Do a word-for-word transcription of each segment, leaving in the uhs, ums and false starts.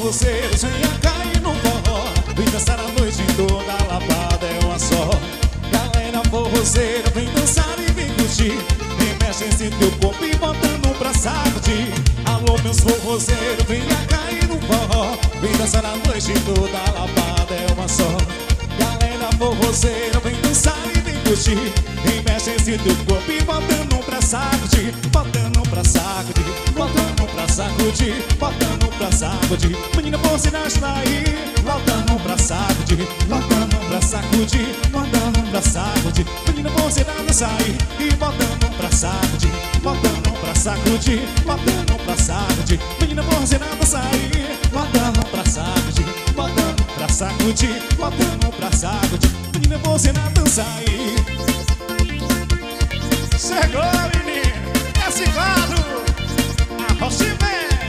forrozeiros, venha cair no forró. Vem dançar a noite toda, a lapada é uma só. Galera forrozeira, vem dançar e vem curtir. Vem mexe esse teu corpo e botando pra sacudir. Alô meus forrozeiros, venha cair no forró. Vem dançar a noite toda, a lapada é uma só. Galera forrozeira, vem dançar e vem curtir. Vem mexe esse teu corpo e botando pra sacudir. Botando pra sacudir, botando pra sacudir, botando pra sacudir. Menina, você não está aí. Botando pra sacudir, botando pra sacudir, botando pra sacudir. Menina, você não sai. E botando pra sacudir, botando pra sacudir, botando pra sacudir. Menina, você não sai. Botando pra sacudir, botando pra sacudir, botando pra sacudir. Menina, você não sai. Chegou, menino, esse quadro, a Rochimé.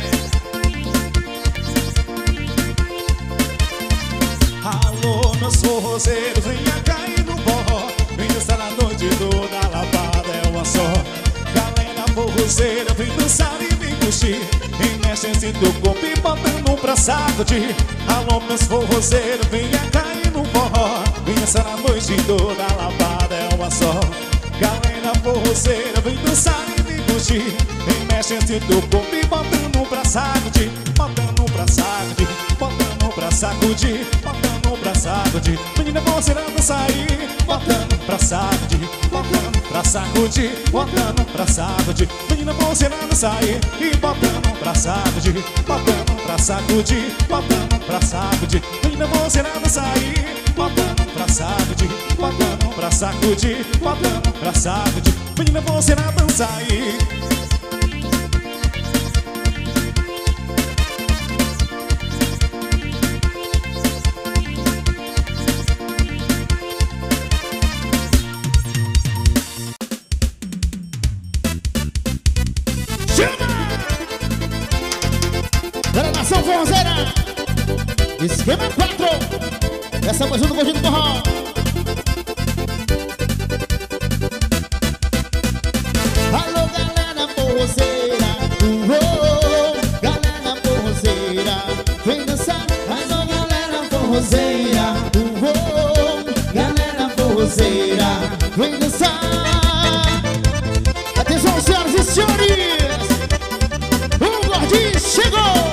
Alô, meus forrozeiros, venha cair no forró. Vem dançar a noite toda, a lapada é uma só. Galera forrozeira, vem dançar e vem curtir. Vem mexe esse teu corpo e botando pra sacudir. Alô, meus forrozeiros, venha cair no forró. Vem dançar a noite toda, a lapada é uma só. Galera forrozeira, vem dançar e vem curtir. Vem mexe esse teu corpo e botando pra sacudir. Botando pra sacudir, botando pra sacudir, botando pra sacudir. Menina, você não sair. Botando pra sacudir, botando pra sacudir, botando pra sacudir. Menina, você não sair. E botando pra sacudir, botando pra sacudir, botando pra sacudir. Menina, você não sair. Botando pra sacudir, botando pra sacudir, botando pra sacudir. Menina, você não sair. Nação Forrozeira, esquema quatro. Essa é mais um do Gordinho do Forró. Alô, galera forrozeira, uou, galera forrozeira, vem dançar. Alô, galera forrozeira, uou, galera forrozeira, vem dançar. Atenção, senhoras e senhores, o Gordinho chegou.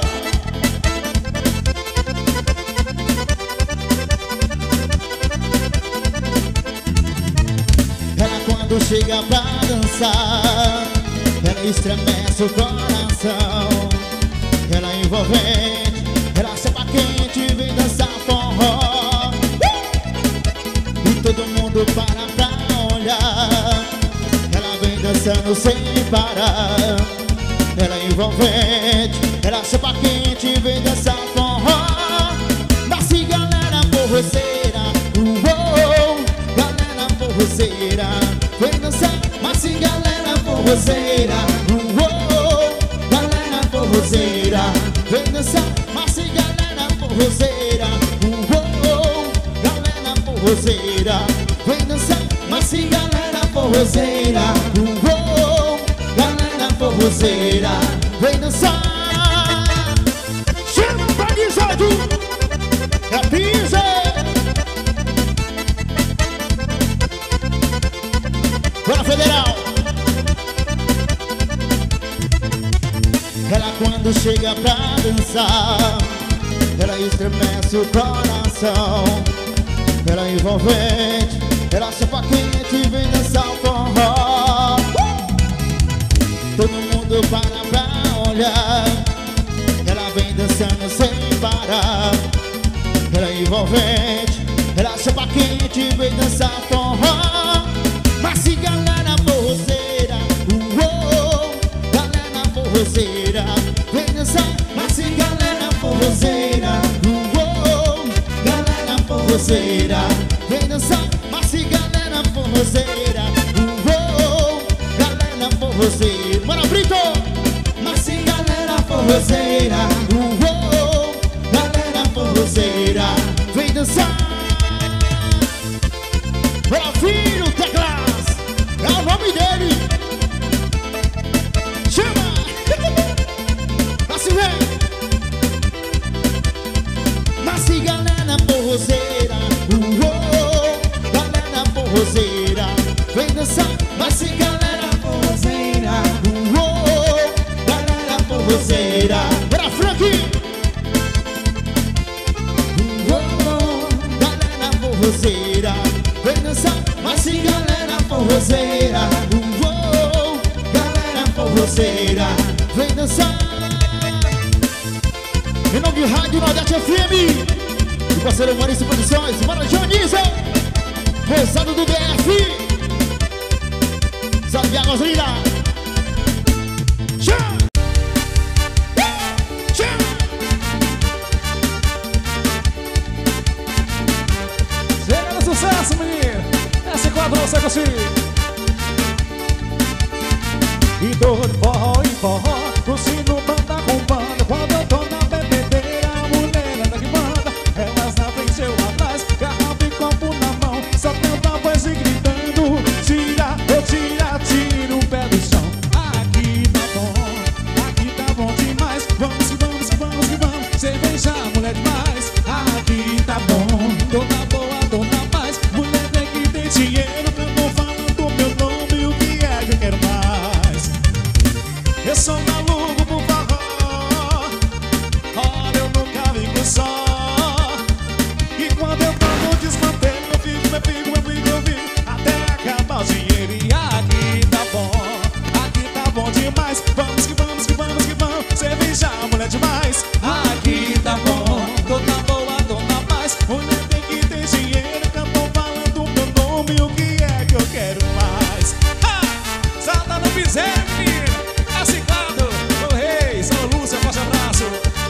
Chega pra dançar, ela estremece o coração. Ela é envolvente, ela samba quente, vem dançar forró. uh! E todo mundo para pra olhar. Ela vem dançando sem parar. Ela é envolvente, ela samba quente, vem dançar forró. Nasce galera forrozeira, uou, galera forrozeira, vem dançar, mas sim galera forrozeira, uou, galera forrozeira, vem dançar, mas sim galera forrozeira, uou, galera forrozeira, vem dançar, mas sim galera forrozeira, uou, galera forrozeira, vem dançar. Chama pra guisado, é pisa. Bora, Federal! Ela quando chega pra dançar, ela estremece o coração. Ela é envolvente, ela samba quente, vem dançar o forró. uh! Todo mundo para pra olhar. Ela vem dançando sem parar. Ela é envolvente, ela samba quente, vem dançar forró. Mas se galera forrozeira, uou, galera forrozeira, vem dançar. Mas se galera forrozeira, uou, galera forrozeira, vem dançar. Mas se galera forrozeira, uou, galera forrozeira. Bora, Brito! Mas se galera forrozeira, uou, galera forrozeira, vem dançar. Bora, filho, teclas! É o nome dele! Chama! Assim vem! Mas se galera forrozeira, uou, galera forrozeira, vem dançar. Mas se galera forrozeira, uou, galera forrozeira. Bora, Frank! Uou, galera forrozeira, vem dançar. Mas se galera forrozeira, uou, galera forrozeira, vem dançar. Em nome do Rádio Nordeste F M, o parceiro Maurício Produções, bora Dionísio, Rosado do B F, salve a gasolina. Tchau! Tchau! Chega no sucesso, menino! Essa quadra você consigo. E dou de forró em forró, curtindo banda com banda. Quando eu tô na bebedeira, a mulher anda que manda. Elas na frente, eu atrás, garrafa e copo na mão. Só tenta a voz e gritando: tira, eu tira, tira o pé do chão. Aqui tá bom, aqui tá bom demais. Vamos que vamos que vamos que vamos. Cerveja, mulher demais. Aqui tá bom, dona boa, dona paz. Mulher tem que ter dinheiro, eu tô falando meu nome e o que é que eu quero mais. Eu sou maluco por forró, olha, eu nunca fico só. E quando eu tô no desmanteiro, eu fico, eu fico, eu fico, eu fico até acabar o dinheiro. E aqui tá bom, aqui tá bom demais. Vamos que vamos que vamos que vamos. Cerveja, mulher demais. Aqui tá bom, dona boa, dona paz. Mulher tem que ter dinheiro, que eu tô falando meu nome e o que é que eu quero mais. Ha! Salta no piseiro, menino. É ciclado, o rei, São Lúcio, forte abraço.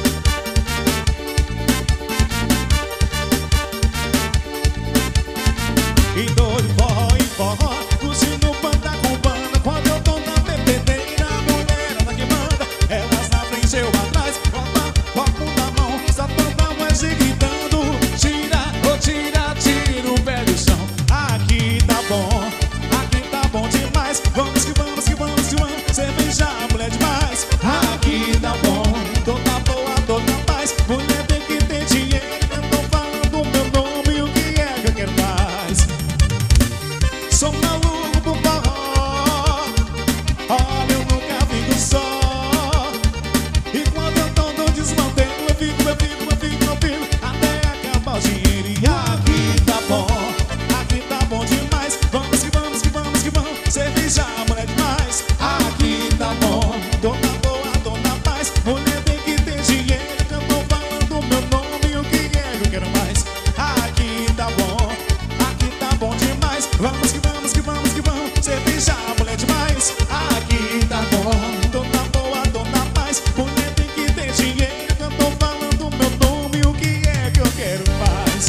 E dou de forró em forró, curtindo banda com banda. Quando eu tô na bebedeira, a mulher anda que manda. Elas na frente, eu atrás, copa, copo na mão. Só tanta voz e gritando: tira, oh tira, tira o pé do chão. Aqui tá bom, aqui tá bom demais. Vamos que vamos que vamos que vamos. Cerveja, mulher demais. Aqui tá bom, dona boa, dona paz. Mulher tem que ter dinheiro, eu tô falando meu nome e o que é que eu quero mais. Sou maluco por forró, olha, eu nunca fico só. E quando eu tô no desmanteiro, eu fico, eu fico, eu fico, eu fico até acabar o dinheiro. E aqui tá bom, aqui tá bom demais. Vamos que vamos que vamos que vamos. Cerveja, mulher demais. Aqui tá bom, dona boa, dona paz. Mulher tem que ter dinheiro, que eu tô falando meu nome e o que é que eu quero mais. Aqui tá bom, aqui tá bom demais. Vamos que vamos que vamos que vamos. Cerveja, mulher demais. Aqui tá bom, dona boa, dona paz. Mulher tem que ter dinheiro, que eu tô falando meu nome e o que é que eu quero mais.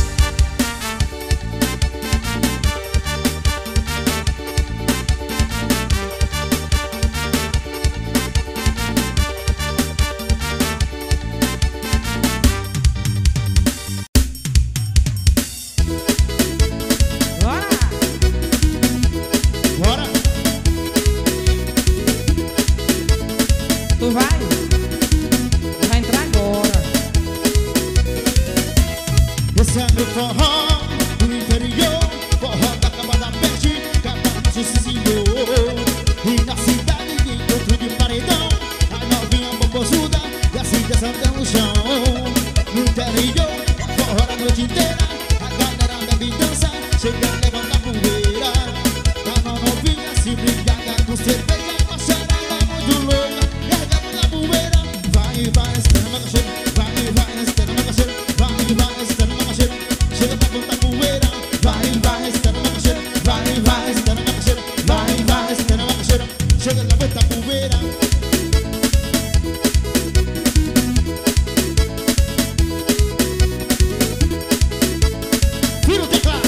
Bora! Tu vai? Vai entrar agora. Esse é meu forró do interior, forró da Caba da Peste, Caba do Senhor. E na cidade de encontro de paredão, a novinha bobozuda e assim descendo no chão. No interior, é forró a noite inteira, a galera bebe e dança, chega a levantar poeira. A novinha se embriaga com cerveja, uma charada muito louca, largando na poeira. Vai, vai, espera uma cacheira, vai, vai, espera uma cacheira, vai, vai, espera uma cacheira, chega pra contar poeira. Vai, vai, espera uma cacheira, vai, vai, espera uma cacheira, vai, vai, espera uma cacheira, chega pra contar poeira. Vira o teclado.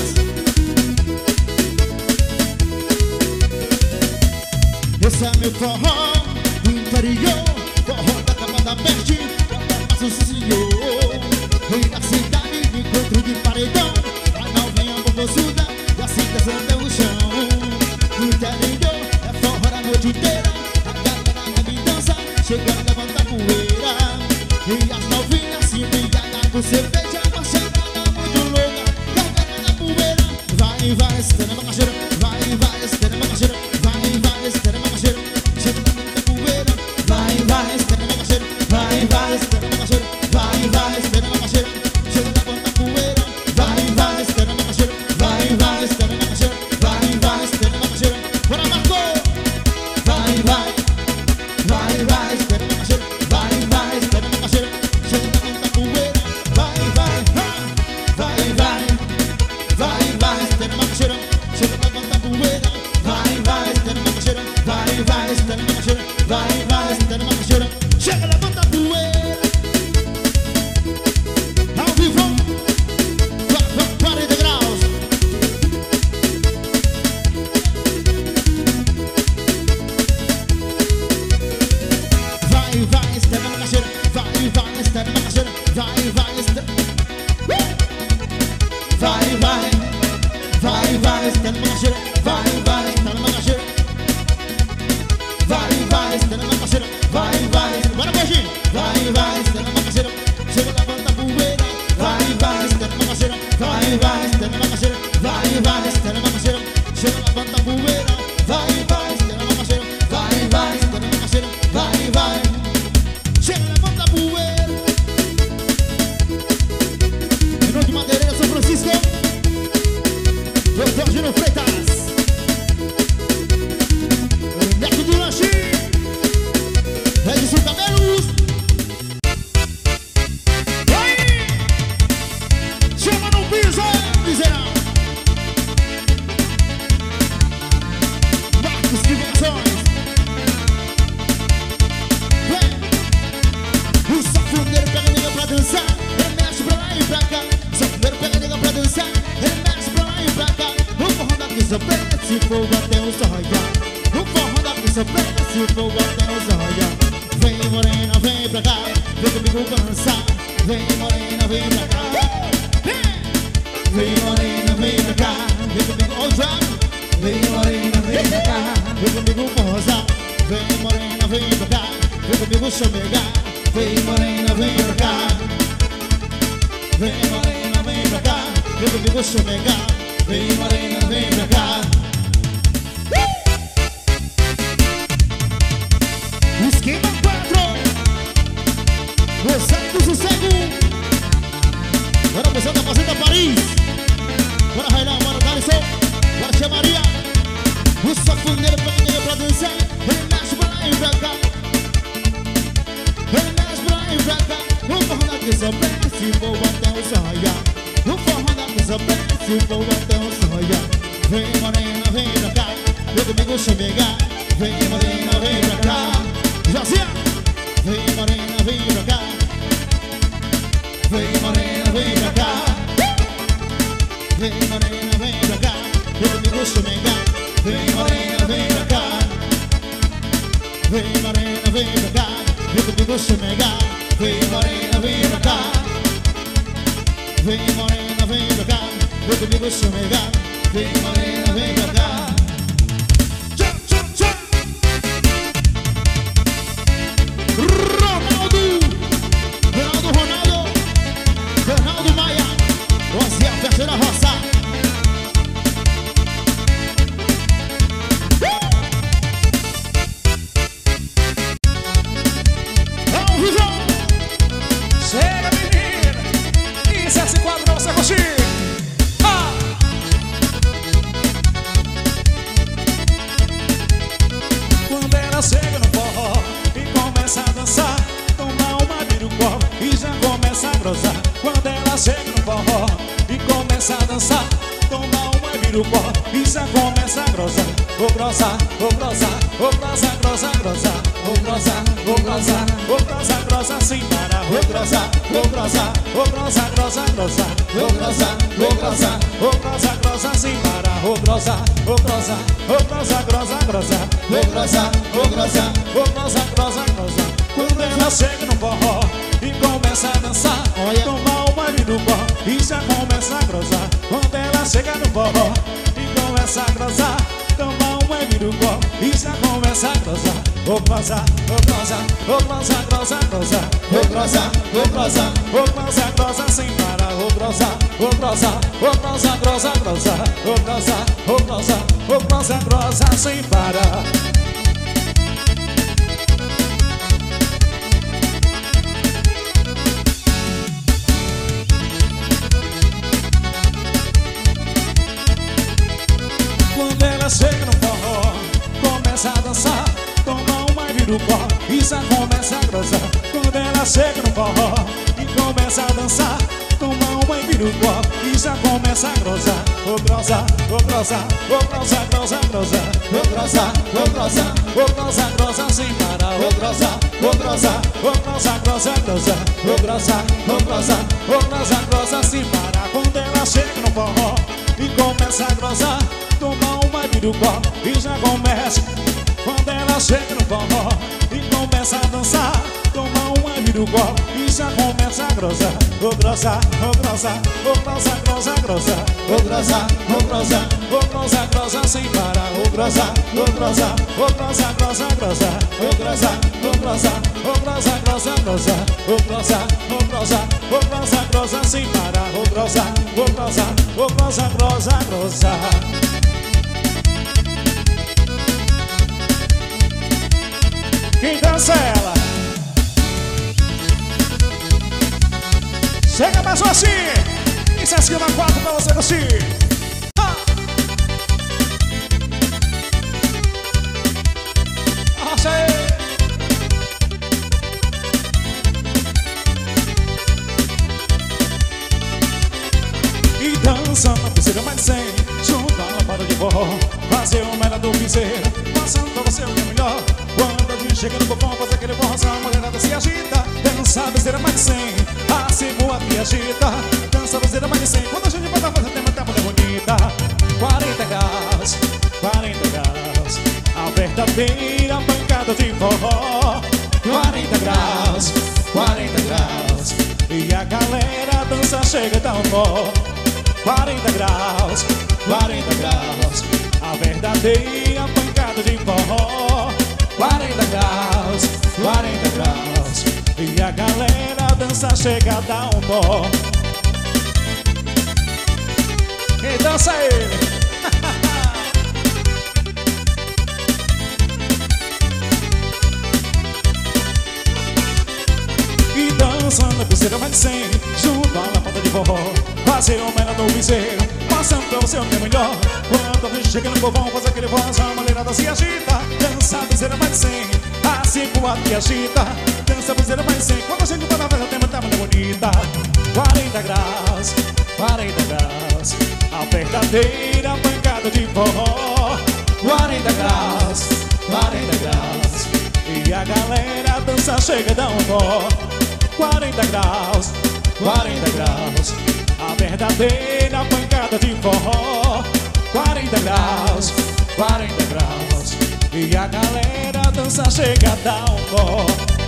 Esse é meu forró do interior, forró da Caba da Peste, Caba do Senhor. E na cidade de encontro de paredão, a novinha bobozuda e assim descendo no chão. No interior é forró a noite inteira, a galera bebe e dança, chega a levantar poeira. E as novinhas se embriagam com cerveja, vai, vai, estando na macaxeira. Vai, vai, estando na macaxeira. Vai, vai, estando na macaxeira. Chega na muita poeira. Vai, vai, estando na macaxeira. Vai, vai, estando na macaxeira. Vai, vai, estando na macaxeira. Chega na muita poeira. Vai, vai, estando na macaxeira. Vai, vai, estando na macaxeira. Vai, vai, estando na macaxeira. Bora, Marco! Vai, vai, vai, vai, estando na macaxeira. Vai, vai, estando na macaxeira. Chega na muita poeira. Vai, vai, vai, vai, vai, vai, estando na macaxeira. Chega na muita poeira. Vai, vai, estando na macaxeira. Vai, vai, estando na macaxeira. Vai, vai, estando na macaxeira. Chega, levanta a poeira. Ao vivo, quarenta graus. Vai, vai, estando na macaxeira. Vai, vai, estando na macaxeira. Vai, vai, estando. Vai, vai, vai, vai, estando na macaxeira. Vai, vai, estando na macaxeira. Vai, vai, estando na macaxeira. Vai, vai, bora, beijinho. Vai, vai, estando na macaxeira. Chega, levanta a poeira. Vai, vai, estando na macaxeira. Vai, vai, estando na macaxeira. Vai, vai, estando na macaxeira. Chega, levanta a poeira. Vai, vai, estando na macaxeira. Vai, vai, estando na macaxeira. Vai, vai. Chega, levanta a poeira. Menor de Madeireira, São Francisco. Doutor Gino Freitas. Neto do Lanche. Edson Cabelos. Vai! Chama no piso, miserável. Marcos Divulgações. Vem! O safoneiro pega a nega pra dançar. Ele mexe pra lá e pra cá. O safoneiro pega a nega pra dançar. Ele mexe pra lá e pra cá. O forró da pista preta, se fogo até o sol raiar. O forró da pista preta, se fogo até o sol raiar. Vem morena, vem pra cá. Vem comigo pra dançar. Vem morena, vem pra cá. Vem morena, vem pra cá. Vem comigo, ó o Thiago. Vem morena, vem pra cá. Vem comigo pra rosar. Vem morena, vem pra cá. Vem comigo chamegar. Vem morena, vem pra cá. Vem morena, vem pra cá. Vem comigo chamegar. Vem morena, vem pra cá. Esquema quatro. Gostando do sossego. Bora, pessoal da Fazenda Paris. Bora, Railão, bora, Carlson. Bora, Tia Maria. O safoneiro pega a nega pra dançar. Ele mexe pra lá e pra cá. Ele mexe pra lá e pra cá. O forró da pista preta, se for até o sol raiar. O forró da pista preta, se for até o sol raiar. Vem morena, vem pra cá. Vem comigo chamegar. Vem morena, vem pra cá. Josia! Vem morena, vem pra cá. Vem morena, vem pra cá. Vem morena, vem pra cá. Vem comigo chamegar. Vem morena, vem pra cá. Vem morena, vem pra cá. Vem comigo chamegar. Vem morena, vem pra cá. Vem morena, vem pra cá. Vem comigo chamegar. Vem morena, vem pra cá. Tchau, tchau, tchau. Ronaldo, Ronaldo, Ronaldo, Ronaldo Maia, você a festa da roça. Vamos, Visão! Chega, menina! Isso é esse quadro pra você curtir! Ah! Quando ela chega no forró e começa a dançar, toma uma vira o copo e já começa a grosar. Quando ela chega no forró e começa a dançar, toma uma vira o copo e já começa a grosar. Vou grosar, vou grosar, vou grosar, grosar, grosar. Vou grosar, vou grosar, vou grosar, grosar sem parar. Vou grosar, vou grosar, vou grosar, grosar, grosar. Vou grosar, vou grosar, vou grosar, grosar sem parar. Vou grosar, vou grosar, vou grosar, grosar, grosar. Vou grosar, vou grosar, vou grosar, grosar, grosar. Quando ela chega no forró e começa a dançar, toma uma vira o copo e já começa a grosar. Quando ela chega no forró e começa a grosar, toma uma vira o copo e já começa a grosar. Vou grosar, vou grosar, vou grosar, grosar, grosar. Vou grosar, vou grosar, vou grosar, grosar sem parar. parar. Vou grossa, vou grossa, vou grossa, grossa, grossa. Vou grossa, vou grossa, vou grossa, grossa sem parar. Quando ela chega no forró, começa a dançar, toma uma e vira o pó, e já começa a grossar. Quando ela chega no forró e começa a dançar, toma uma e vira o pó, e já começa a grossar. Vou grossar, vou grossar, vou grossar, grossar, grossar. Vou grossar, vou grossar, vou grossar, grossar sem parar. Vou grossar, vou grossar, vou grossar, grossar, grossar. Vou grossar, vou grossar, vou grossar, grossar sem parar. Quando ela chega no forró e começa a grossar, toma uma e vira o pó, e já começa. Quando ela chega no forró e começa a dançar, toma uma e vira o pó, e já começa a grossar. Vou grossar, vou grossar, vou grossar, grossar, grossar. Vou grossar, vou grossar, vou grossar, grossar sem parar. Vou grossar, vou grossar, vou grossar, grossar, grossar. Vou grossar, vou grossar, vou grossar, grossar, grossar. Vou grossar, vou grossar, vou grossar, grossar sem parar. Vou grossar, vou grossar, vou grossar, grossar, grossar. Quem dança é ela? Chega mais um assim. Isso é esquema quatro pra você curtir. Ah! Arrocha aí. E dança na piscina mais cem, junto à lampada de forró, fazer o melhor do piseiro, passando pra você o que é melhor. Quando a gente chega no bofão, faz aquele forrozão, a mulherada se agita. Dança a besteira mais de cem, a cebola que agita. Dança a besteira mais de cem, quando a gente bota fazer tema, tá muito bonita. Quarenta graus, quarenta graus, a verdadeira pancada de forró. Quarenta graus, quarenta graus, e a galera dança, chega, dá um nó. Quarenta graus, quarenta graus, a verdadeira pancada de forró. Quarenta graus, quarenta graus, e a galera dança, chega, dá um nó. Quem dança é ele? E dança na piscina mais de cem, junto à lampada de forró, fazer o melhor do piseiro, passando pra você o que é melhor. Quando a gente chega no povão, faz aquele voz, a mulherada se agita. Dança a piseira mais de cem, a cinco que agita. Dança a piseira mais de cem, quando a gente vai na festa, tem muita mulher bonita. Quarenta graus, quarenta graus, a verdadeira pancada de forró. Quarenta graus, quarenta graus, e a galera dança, chega, dá um nó. Quarenta graus, quarenta graus, a verdadeira pancada de forró. Quarenta graus, quarenta graus, e a galera dança, chega, dá um nó.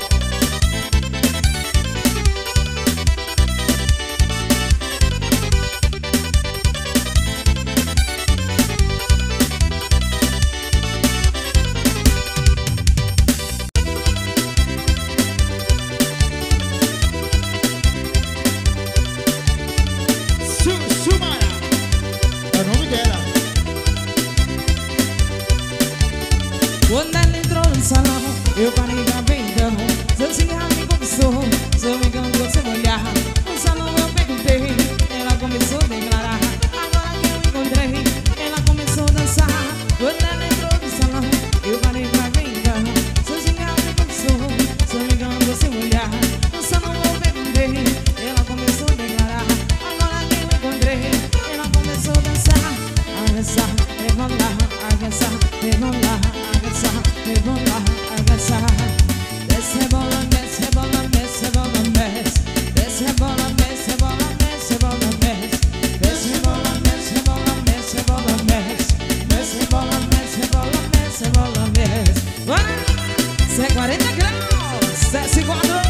Quando ela entrou no salão, eu parei pra ver então. Seu cigarro me cobiçou, seu me encantou seu olhar. No salão eu perguntei, ela começou a declarar. Agora que eu encontrei, ela começou a dançar. Quando ela entrou no salão, eu parei pra ver então. Seu cigarro me cobiçou, seu me encantou seu olhar. No salão eu perguntei, ela começou a declarar. Agora que eu encontrei, ela começou a dançar. A dançar, rebolar, a dançar, rebolar. Rebolar, agaçar. Desce, rebola, desce, rebola, desce, rebola, desce. Desce, rebola, desce, rebola, desce, rebola, desce. Desce, rebola, desce, rebola, desce, rebola, desce. Desce, rebola, desce, rebola, desce, rebola, desce. Vai! Isso é quarenta graus, desce quatro.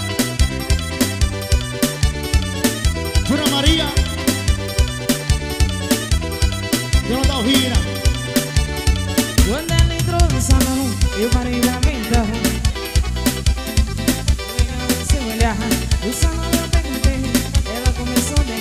Dona Maria, Dona Dalvira. Quando ela entrou no salão, eu parei pra ver então. Pegando seu olhar, no salão eu perguntei, ela começou a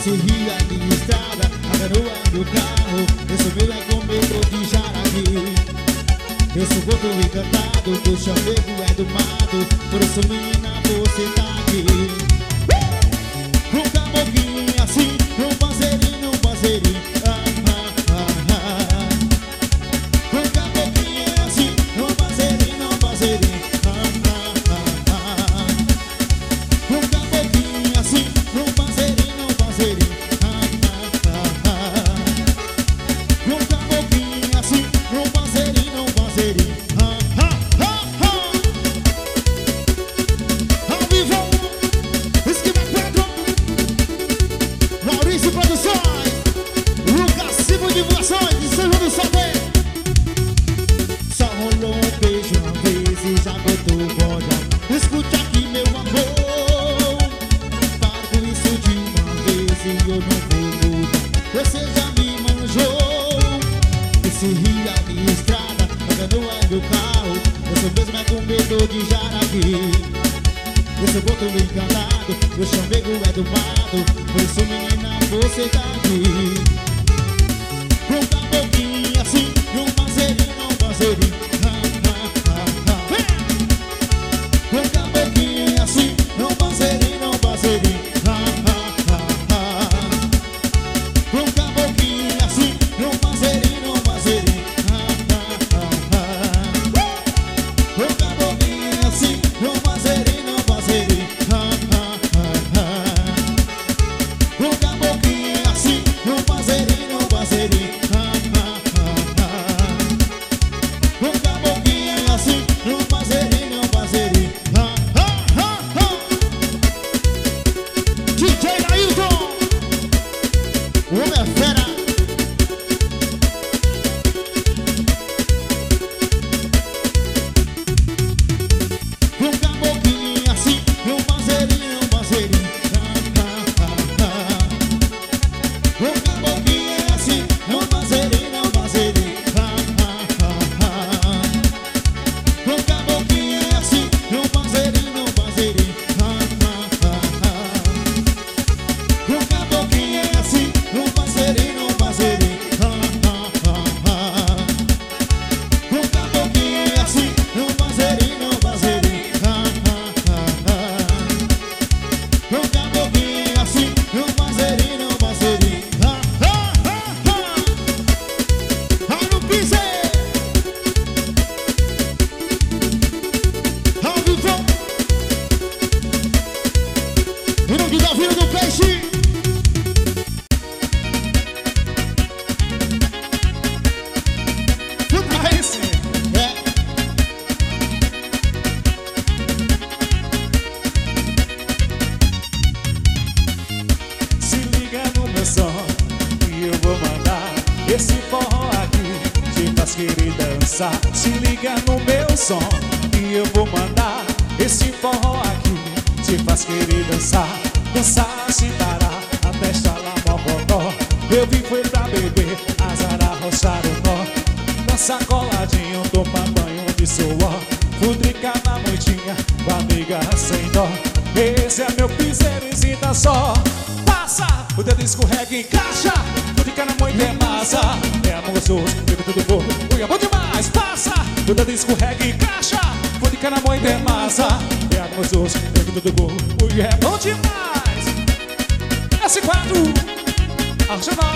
Esse rio é de estrada, a canoa é do carro. Esse meu é com medo de jaraqui. Eu sou gordo encantado, teu chamego é do mato. Por isso menina, você tá aqui. Um caboclinho assim, um parceirinho, um parceirinho. Ah, ah, ah, ah. Um caboclinho assim, um parceirinho, um parceirinho. Ah, ah, ah, ah. Um caboclinho assim, um parceirinho, um parceirinho. Ah, ah, ah, ah. Um caboclinho assim, um parceirinho, um parceirinho. Ah, ah, ah, ah. Ao vivo, Esquiva Pedro, Maurício Produções, Lucas Silva Divulgações e São João do Salve. Só rolou um beijo uma vez e já botou boda. Escute aqui, meu amor, para com isso de uma vez e eu não vou mudar. Você já me manjou. Esse rio é de estrada, a canoa é do carro. Eu sou mesmo é com medo de jaraqui. Eu sou boto encantado, meu chamego é do mato. Por isso menina, você tá aqui. Um caboclinho assim, um parceirinho, um parceirinho. Ah, ah, ah, ah. Um caboclinho assim, um parceirinho, um parceirinho. Ah, ah, ah, ah. Um caboclinho assim, um parceirinho, um parceirinho. Ah, ah, ah, ah. Um caboclinho assim, um parceirinho, um parceirinho. Ah, ah, ah, ah. Um caboclinho assim, um parceirinho, um parceirinho. Ah, ah, ah, ah. Um caboclinho assim, um parceirinho, um parceirinho. Ah, ah, ah, ah. D J Ailton, o homem é fera. Um caboclinho assim, um parceirinho, um parceirinho. Ah, ah, ah, ah. Um caboclinho assim, um parceirinho, um parceirinho. Ah, ah, ah, ah. Um caboclinho assim, um parceirinho, um parceirinho. Ah, ah, ah, ah. Um caboclinho assim, um parceirinho, um parceirinho. Ah, ah, ah, ah. Um caboclinho assim, um parceirinho, um parceirinho. Ah, ah, ah, ah. Um caboclinho assim, um parceirinho, um parceirinho. Ah, ah, ah, ah. Ai, não pise! Ao vivo! E não quiser ouvir do peixe! Aí sim. É. Se liga no meu som e eu vou mandar esse forró aqui te faz querer dançar. Se liga no meu som e eu vou mandar esse forró aqui te faz querer dançar. Dançar sem parar até estalar mocotó. Eu vim foi pra beber, azar arrochar o nó. Dançar coladinho, tomar banho de suor. Futricar na noitinha com amiga sem dó. Esse é meu piseiro e sinta só. Passa, o dedo escorrega e encaixa. Futricar na moita é massa. É amoroso, fica tudo bom. Ui, é bom demais. Passa, o dedo escorrega e encaixa. Futricar na moita é massa. É amoroso, fica tudo bom. Ui, é bom demais. S quatro, Arsenal.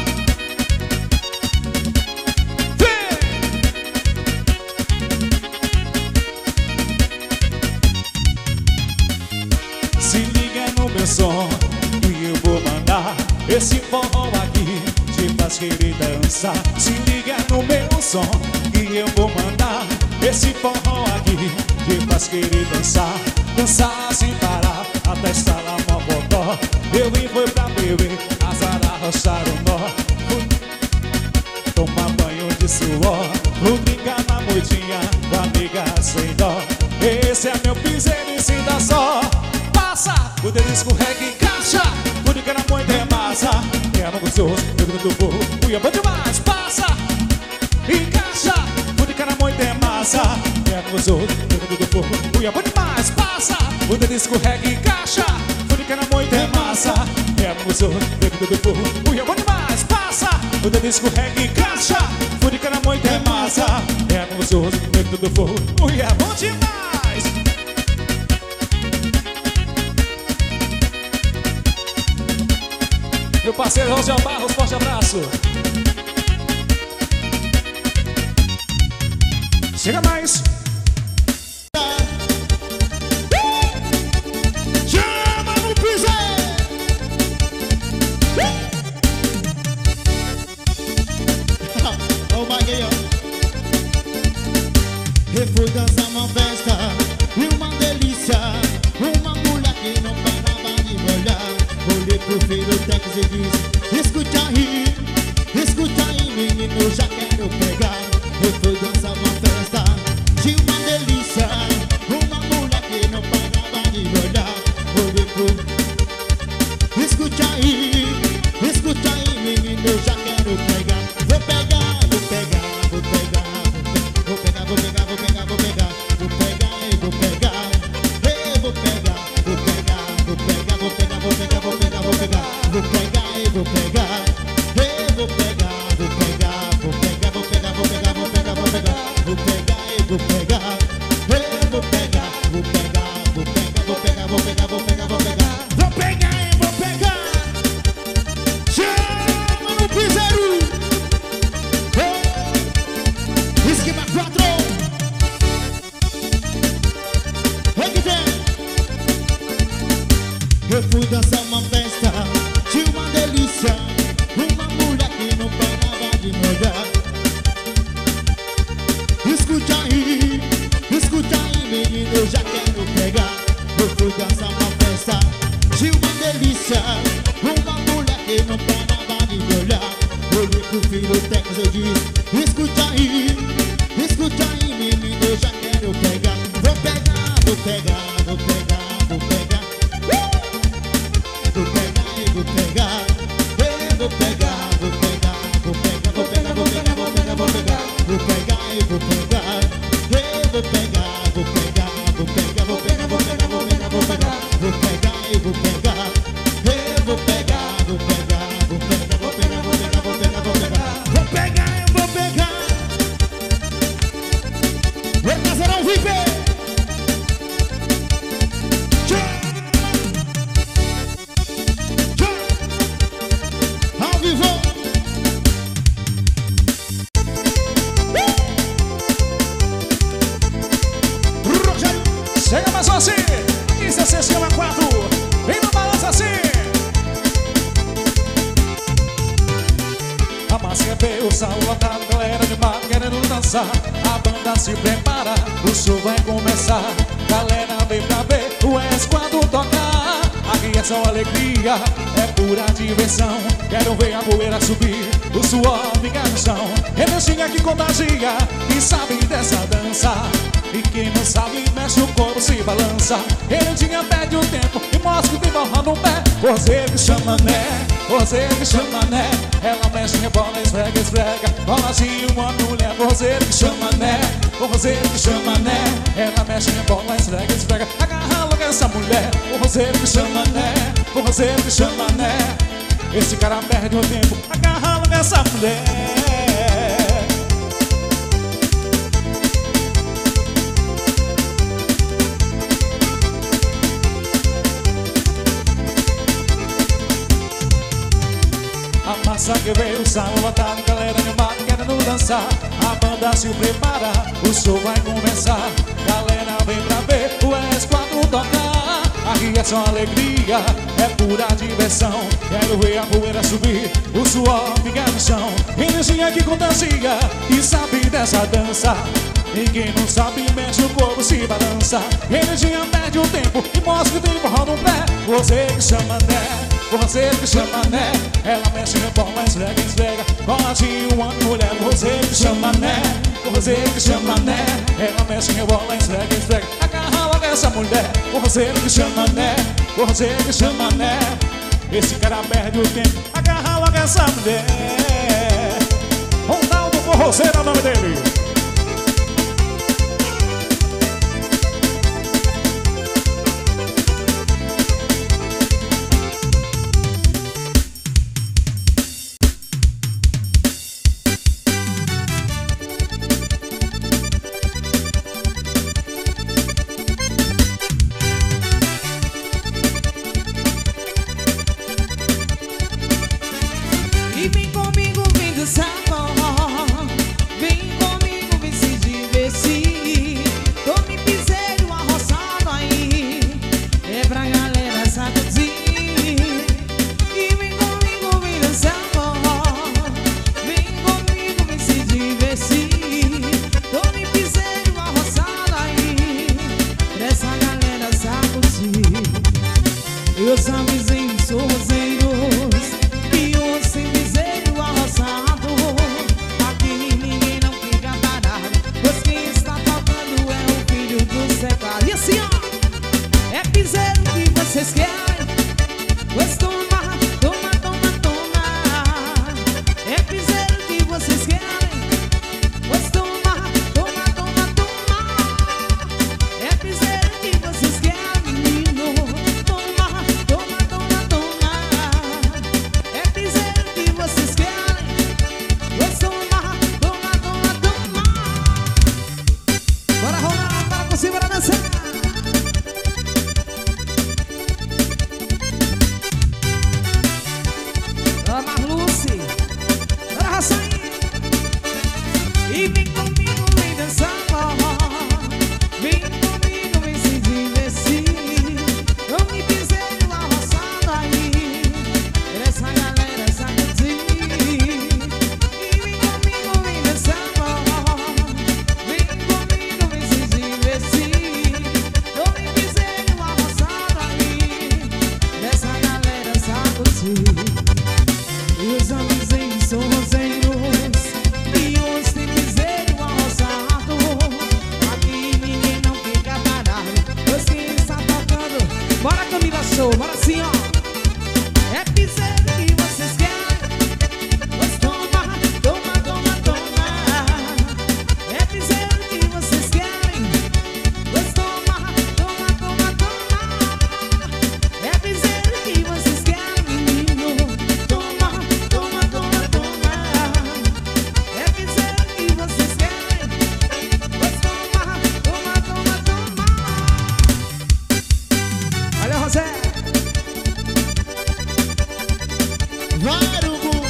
Se liga no meu som e eu vou mandar esse forró aqui te faz querer dançar. Se liga no meu som e eu vou mandar esse forró aqui te faz querer dançar. Dançar sem parar até estalar mocotó. Eu vim foi pra beber, azar arrochar o nó. Tomar banho de suor, vou brincar na moitinha com amiga sem dó. Esse é meu piseiro e sinta só. Passa, o dedo escorrega e encaixa. Brincar na moita é massa. É gostoso, eu tô do burro. Ui, é bom demais. Passa, encaixa. Brincar na moita é massa. É gostoso, eu tô do burro. Ui, é bom demais. Passa, o dedo escorrega e encaixa. Brincar na moita é massa. É começou, bebe tudo fogo. Ui, é bom demais, passa. O dedo escorrega e encaixa. Fúrica na moita é massa. É começou, bebe tudo fogo. Ui, é bom demais. Meu parceiro Rosel Barros, forte abraço. Chega mais. Chama no piso. Oh my God. Eu fui dançar uma festa e uma delícia. Uma mulher que não parava de me olhar. Olhei pro filho Tex e disse: escuta aí, escuta aí, menino, já quero pegar. Eu fui dançar uma festa de uma delícia. Uma mulher que não parava de me olhar. Olhei pro... Escuta aí, escuta aí, menino, eu já quero pegar. Vou pegar, vou pegar, vou pegar. Vou pegar, vou pegar, vou pegar, vou pegar. Vou pegar e vou pegar. Ei, vou pegar, vou pegar, vou pegar, vou pegar, vou pegar, vou pegar, vou pegar. Vou pegar e vou pegar. Ei, vou pegar, vou pegar, vou pegar, vou pegar, vou pegar, vou pegar, vou pegar. Vou pegar e vou pegar. Ei, vou pegar, vou pegar, vou pegar, vou pegar, vou pegar, vou pegar, vou pegar. Vou pegar e vou pegar. Chama no piseiro. Oh. Esquema quatro. Oi, que tem? Eu fui dançar uma festa de uma delícia. Uma mulher que não parava de me olhar. Escuta aí, escuta aí, menino, eu já quero pegar. Eu fui dançar uma festa de uma delícia. Uma mulher que não parava de me olhar. Olhei pro filho Tex e disse: escuta aí, escuta aí, menino, eu já quero pegar. Vou pegar, vou pegar, vou pegar, vou pegar. Vou pegar e vou pegar. Ei, vou pegar, vou pegar, vou pegar, vou pegar, vou pegar, vou pegar, vou pegar. Vou pegar e vou pegar. Ei, vou pegar, vou pegar, vou pegar, vou pegar, vou pegar, vou pegar, vou pegar. Vou pegar e vou pegar. Ei, vou pegar, vou pegar, vou pegar, vou pegar, vou pegar, vou pegar, vou pegar. Vou pegar e vou pegar. Oi, Casarão V I P. Ao vivo. Chega mais assim. Isso é Sistema quatro. Vem no balanço assim. A massa é bem, o salão lotado, galera animada querendo dançar. A banda se prepara, o show vai começar. Galera vem pra ver o S quando tocar. Aqui é só alegria, é pura diversão. Quero ver a poeira subir, o suor ficar no chão. Energia que contagia, quem sabe dessa dança. E quem não sabe mexe o corpo, se balança. Energia perde o tempo e mostra que tem borra no pé. Você que chama né, você que chama né. Ela mexe, rebola, esfrega, esfrega. Bola de uma mulher, você que chama né, você que chama né. Ela mexe, rebola, esfrega, esfrega. Agarra logo essa mulher, você que chama né, você que chama né. Esse cara perde o tempo, agarra logo essa mulher. A massa que veio, o salão lotado, galera animada querendo dançar. A banda se prepara, o show vai começar. Galera vem pra ver o S quatro tocar. Aqui é só alegria, é pura diversão. Quero ver a poeira subir, o suor ficar no chão. Energia que contagia, e sabe dessa dança. E quem não sabe mexe o corpo, se balança. Energia perde o tempo e mostra que tem borra no pé. Você que chama né, você que chama né. Ela mexe, rebola, esfrega, esfrega. Bola de uma mulher, você que chama né, você que chama né. Ela mexe, rebola, esfrega, esfrega. Agarra logo essa mulher, você que chama né, você que chama né. Esse cara perde o tempo, agarra logo essa mulher. Ronaldo Forrozeiro é o nome dele. Vai, Urubu.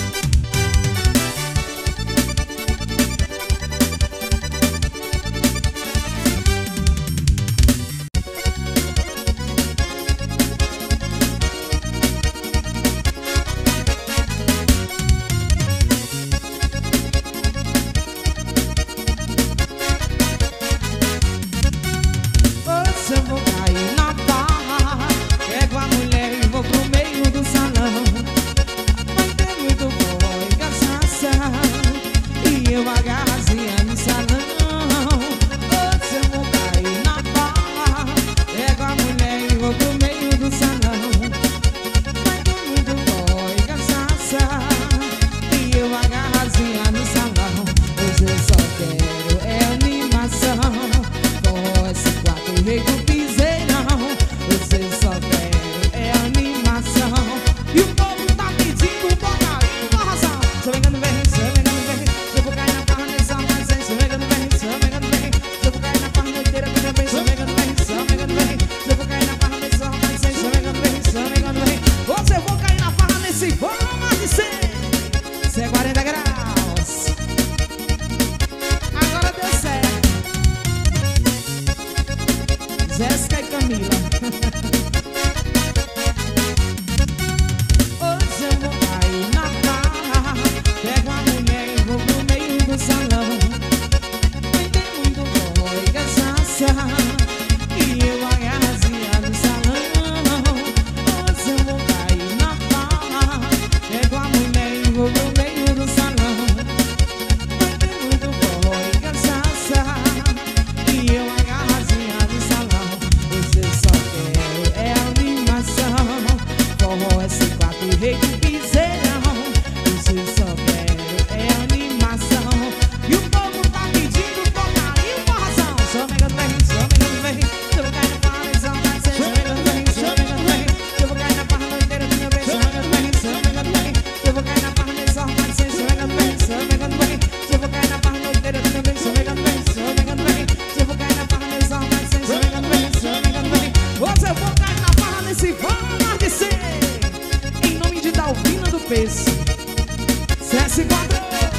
Hoje eu vou cair na barra, pego a mulher e vou pro meio do salão. Vai ter muito boy e cachaça, e eu agarrazinha no salão. Hoje eu vou cair na barra, pego a mulher e vou pro meio do salão. Vai ter muito boy e cachaça, e eu agarrazinha no salão. Hoje eu só quero é animação, com esse quatro rei do piseirão. Você só quero é animação, e o povo tá pedindo boca e barração. Se eu vengando bem, se eu vengando bem, se eu vou cair na farra nessa mais sem. Se eu vengando bem, se eu vengando bem, se eu vou cair na farra inteira também. Se eu vengando bem, se eu vengando bem, se eu vou cair na farra nessa mais sem. Se eu vengando bem, se eu vengando bem, você vou cair na farra nesse vamos mais de cem. Se é quarenta graus, agora deu certo. Jéssica e Camila. Hoje eu vou cair na barra, pego a mulher e vou pro meio do salão. Vai ter muito boy e cachaça, e eu agarrazinha no salão. Hoje eu vou cair na barra, pego a mulher e vou pro meio do salão. Vai ter muito boy e cachaça, e eu agarrazinha no salão. Você só quero é animação, forró esse quatro rei do piseirão. Você só quero é animação, e o povo tá pedindo boca e barração. Se eu vengando bem, se eu vengando bem, se eu vou cair na farra nessa mais sem. Se eu vengando bem, se eu vengando bem, se eu vou cair na farra noite inteira de minha vez. Se eu vengando bem, se eu vengando bem, se eu vou cair na farra nessa mais sem. Se eu vengando bem, se eu vengando bem, se eu vou cair na farra noite inteira de minha vez. Se eu vengando bem, se eu vengando bem, se eu vou cair na farra nessa mais sem. Se eu vengando bem, se eu vengando bem, hoje eu vou cair na farra nesse vamos mais de cem. Em nome de Dalvina do Peixe, C S quatro,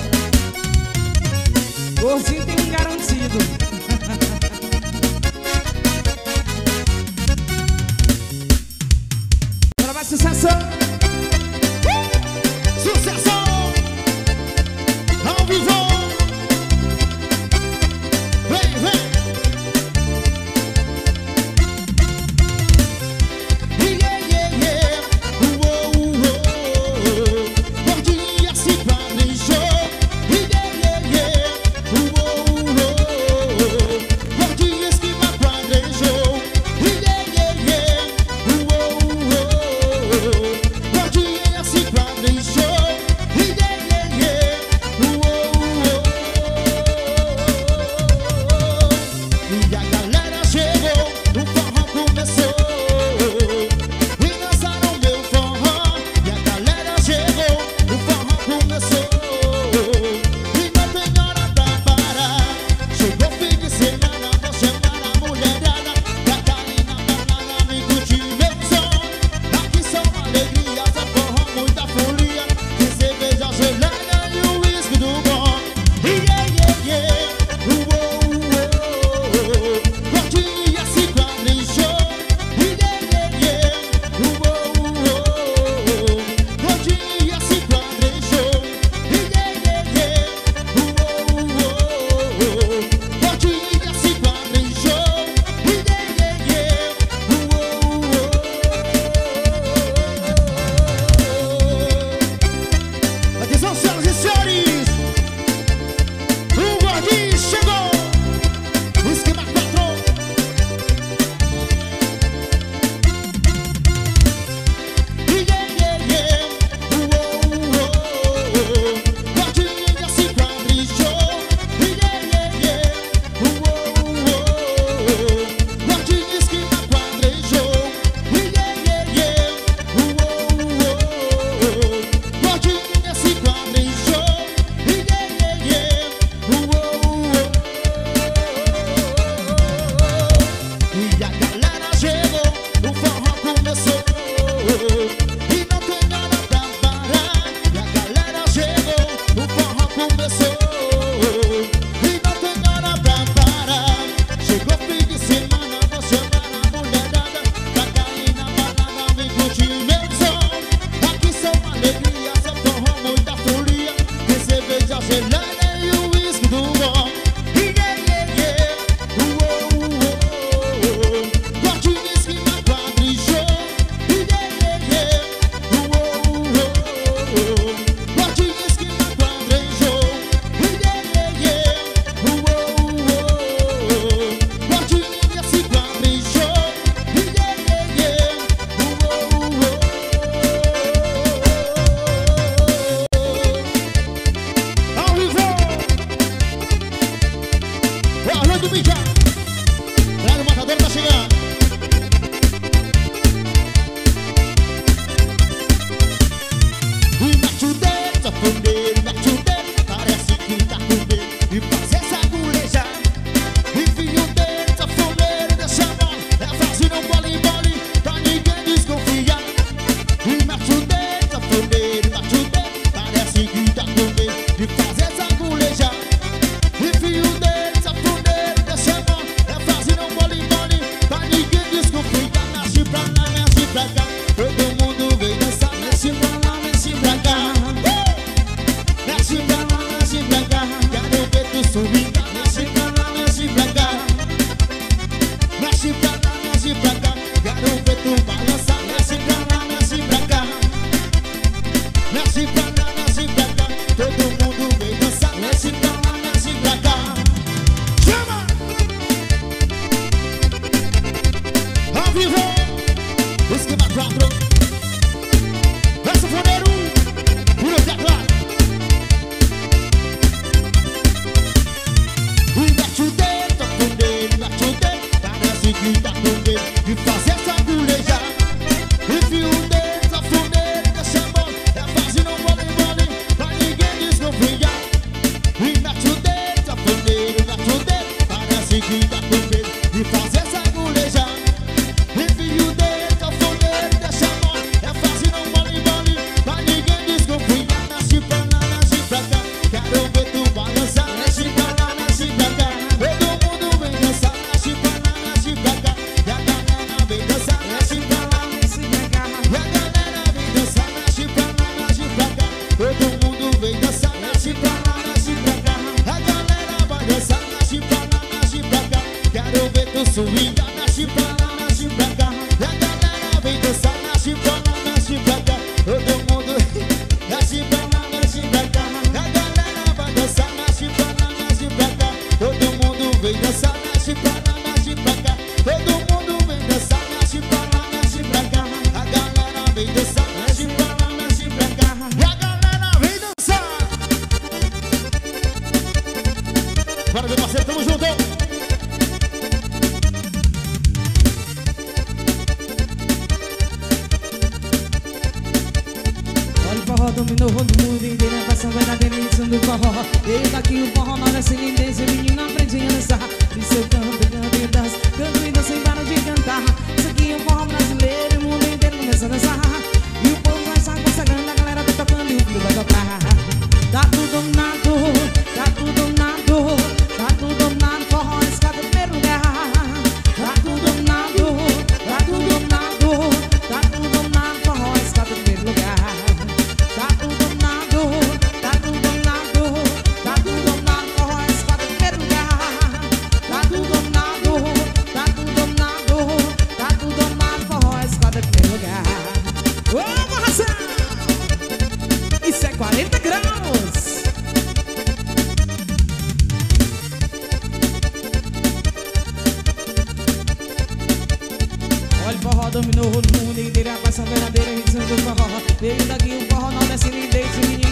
gordinho tem um garantido. Agora vai sucesso. Sucesso! Ao vivo! Vem, vem! Yeah, yeah, yeah! Uou, uou! Gordinha se planejou! Yeah, yeah, yeah! Uou, uou! nasce pra lá, nasce pra cá. Todo mundo vem dançar, nasce pra lá, nasce pra cá. Chama! Ao vivo, esquema quatro. Essa foneiro, puro teclado. E mete o dedo, tá com dele, mete o dedo. Parece que tá com dele, e faz essa agulejar. Enfia o dedo, tá com dele, deixa a bola. É fácil, não vale, vale, pra ninguém desconfiar. E mete o dedo, tá com dele, mete o dedo. Parece que tá com dele, e faz essa agulejar. Enfia o dedo, tá com dele, deixa a bola. É fácil, não vale, vale, pra ninguém desconfiar. Nasce pra lá, nasce pra cá. Quero ver tu balançar. Nasce pra lá, nasce pra cá. Todo mundo vem dançar. Nasce pra lá, nasce pra cá. E a galera vem dançar. Nasce pra lá, nasce pra cá. E a galera vem dançar. Nasce pra lá, nasce pra cá. Todo mundo vem dançar. Nasce pra lá, nasce pra cá. A galera vai dançar. Nasce pra lá, nasce pra cá. Quero ver tu swingar. Nasce pra lá, nasce pra cá. E a galera vem dançar. Nasce pra lá, nasce pra cá. Todo mundo nasce pra lá, nasce pra cá. A galera vai dançar. Nasce pra lá, nasce pra cá. Todo mundo vem dançar. Nasce pra lá, nasce pra cá. Todo mundo vem dançar. Nasce pra lá, nasce pra cá. A galera vem dançar. Nasce pra lá, nasce pra cá. E a galera vem dançar. Bora, meu parceiro, tamo junto. Olha o forró dominou o mundo inteiro, a paixão verdadeira edição do forró. Eis aqui o forró, nós assim lindez, o menino aprende a dançar. E seu canto, canto e dança, canto e dança sem parar de cantar. Isso aqui é o forró brasileiro, o mundo inteiro começa a dançar. E o povo vai estar consagrando, a galera tá tocando e o filho vai tocar. Tá tudo dominado, tá tudo dominado, tá tudo dominado, forró nesse cada primeiro lugar. Tá tudo dominado, tá tudo dominado, tá tudo dominado, forró nesse cada primeiro lugar. Tá tudo dominado, tá tudo dominado, tá tudo dominado, forró nesse cada primeiro lugar. Tá tudo dominado, tá tudo dominado, tá tudo dominado, forró nesse cada primeiro lugar. Vamos arrasar! Isso é quarenta graus! Olha o forró dominou o mundo inteiro, a paixão verdadeira, a edição do forró. Veio daqui o forró nordestino e desde o menino